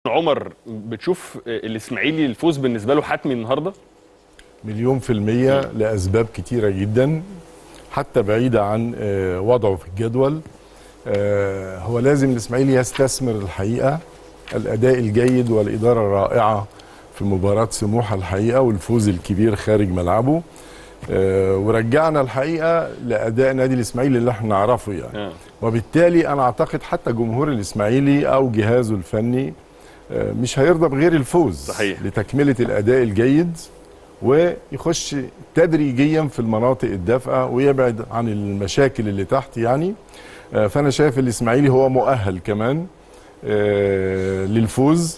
عمر، بتشوف الاسماعيلي الفوز بالنسبه له حتمي النهارده؟ مليون في المية لأسباب كتيرة جدا، حتى بعيدة عن وضعه في الجدول. هو لازم الإسماعيلي يستثمر الحقيقة الأداء الجيد والإدارة الرائعة في مباراة سموحة الحقيقة والفوز الكبير خارج ملعبه. ورجعنا الحقيقة لأداء نادي الإسماعيلي اللي احنا نعرفه يعني. وبالتالي أنا أعتقد حتى جمهور الإسماعيلي أو جهازه الفني مش هيرضى بغير الفوز. صحيح. لتكملة الأداء الجيد ويخش تدريجيا في المناطق الدافئة ويبعد عن المشاكل اللي تحت يعني. فأنا شايف الإسماعيلي هو مؤهل كمان للفوز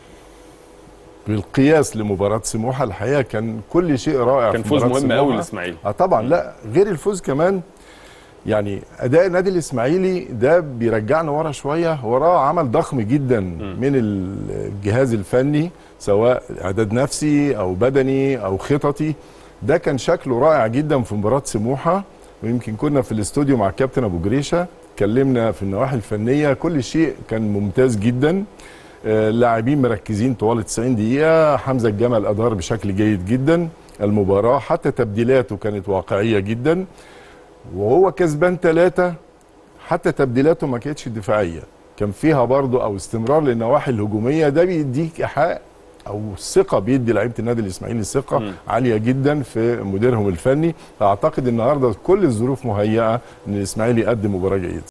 بالقياس لمباراة سموحة. الحقيقة كان كل شيء رائع، كان في فوز مباراة مهم سموحة. قوي للإسماعيلي. طبعا. لا غير الفوز كمان، يعني اداء النادي الاسماعيلي ده بيرجعنا ورا شويه، وراه عمل ضخم جدا من الجهاز الفني، سواء اعداد نفسي او بدني او خططي. ده كان شكله رائع جدا في مباراه سموحه، ويمكن كنا في الاستوديو مع الكابتن ابو جريشه اتكلمنا في النواحي الفنيه، كل شيء كان ممتاز جدا. اللاعبين مركزين طوال 90 دقيقه، حمزه الجمل ادار بشكل جيد جدا المباراه، حتى تبديلاته كانت واقعيه جدا، وهو كسبان 3. حتى تبديلاته ما كانتش دفاعيه، كان فيها برضه او استمرار للنواحي الهجوميه. ده بيديك ايحاء او ثقه، بيدي لعيبه النادي الاسماعيلي ثقه عاليه جدا في مديرهم الفني. فاعتقد النهارده كل الظروف مهيئه ان الاسماعيلي يقدم مباراه جيده.